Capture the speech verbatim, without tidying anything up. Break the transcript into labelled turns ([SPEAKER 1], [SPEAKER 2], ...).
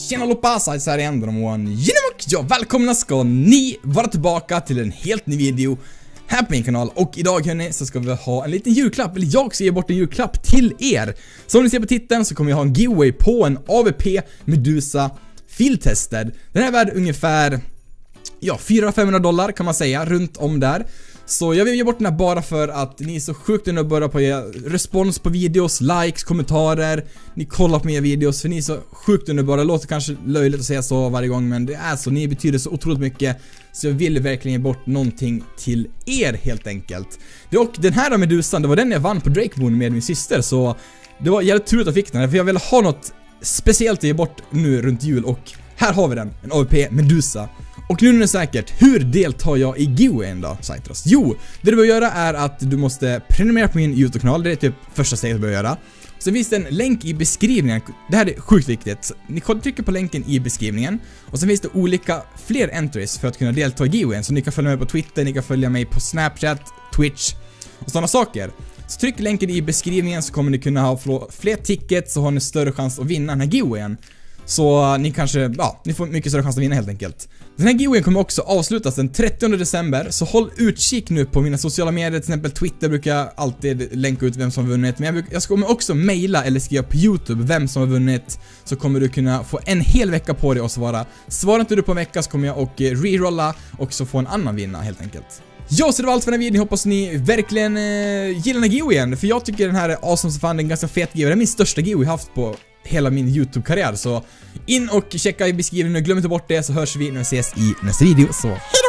[SPEAKER 1] Tjena allihopa, Sides här igen, Drum One Genomok. Ja, välkomna ska ni vara tillbaka till en helt ny video här på min kanal. Och idag hörni så ska vi ha en liten julklapp, eller jag ska ge bort en julklapp till er. Som ni ser på titeln så kommer jag ha en giveaway på en A V P Medusa Field Tested. Den är värd ungefär ja, fyra till femhundra dollar kan man säga, runt om där. Så jag vill ge bort den här bara för att ni är så sjukt underbara på att ge respons på videos, likes, kommentarer. Ni kollar på mina videos för ni är så sjukt underbara. Det låter kanske löjligt att säga så varje gång, men det är så. Ni betyder så otroligt mycket. Så jag vill verkligen ge bort någonting till er helt enkelt. Det och den här Medusan, det var den jag vann på Drake Moon med min syster. Så det var jävligt tur att jag fick den, för jag ville ha något speciellt att ge bort nu runt jul. Och här har vi den, en A V P Medusa. Och nu är det säkert, hur deltar jag i giveawayen då, Cytrus? Jo, det du behöver göra är att du måste prenumerera på min YouTube-kanal. Det är typ första steget du behöver göra. Sen finns det en länk i beskrivningen. Det här är sjukt viktigt. Ni trycker på länken i beskrivningen. Och sen finns det olika fler entries för att kunna delta i giveawayen. Så ni kan följa mig på Twitter, ni kan följa mig på Snapchat, Twitch och sådana saker. Så tryck länken i beskrivningen så kommer ni kunna ha fler tickets, så har ni större chans att vinna den här giveawayen. Så ni kanske, ja, ni får mycket större chans att vinna helt enkelt. Den här giveawayen kommer också avslutas den trettionde december, så håll utkik nu på mina sociala medier. Till exempel Twitter brukar jag alltid länka ut vem som har vunnit. Men jag, brukar, jag kommer också mejla eller skriva på YouTube vem som har vunnit. Så kommer du kunna få en hel vecka på dig att svara. Svarar inte du på en vecka så kommer jag och rerolla och så få en annan vinna helt enkelt. Ja, så det var allt för den här videon. Hoppas ni verkligen eh, gillar den här giveawayen. För jag tycker den här är awesome så fan, det är en ganska fet giveaway. Det är min största giveaway jag haft på hela min YouTube-karriär. Så in och checka i beskrivningen och glöm inte bort det, så hörs vi när vi ses i nästa video. Så hej!